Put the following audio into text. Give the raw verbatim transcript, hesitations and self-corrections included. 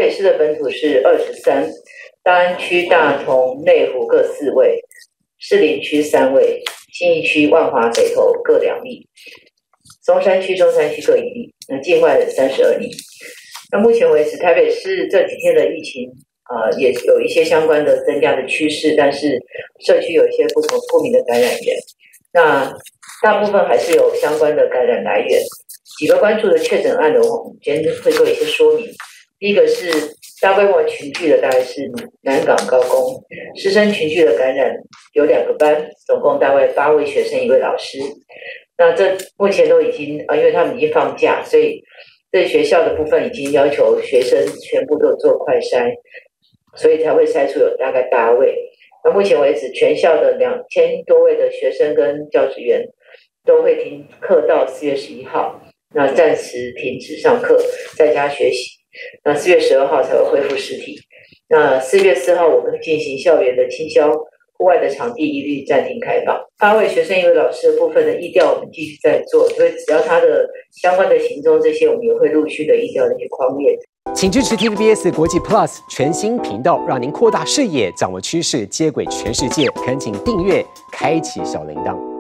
北市的本土是二十三，大安区、大同、内湖各四位，士林区三位，信义区、万华、北投各两例，松山区、中山区各一例，那境外的三十二例。那目前为止，台北市这几天的疫情，呃，也有一些相关的增加的趋势，但是社区有一些不同不明的感染源，那大部分还是有相关的感染来源。几个关注的确诊案的话，我们今天会做一些说明。第一个是大规模群聚的，大概是南港高工师生群聚的感染有两个班，总共大概八位学生，一位老师。那这目前都已经啊，因为他们已经放假，所以这学校的部分已经要求学生全部都做快筛，所以才会筛出有大概八位。那目前为止，全校的两千多位的学生跟教职员都会停课到四月十一号，那暂时停止上课，在家学习。那四月十二号才会恢复实体。那四月四号我们进行校园的清消，户外的场地一律暂停开放。八位学生一位老师的部分的疫调我们继续在做，所以只要他的相关的行踪这些，我们也会陆续的疫调那些框列。 请支持 T V B S 国际 Plus 全新频道，让您扩大视野，掌握趋势，接轨全世界。恳请订阅，开启小铃铛。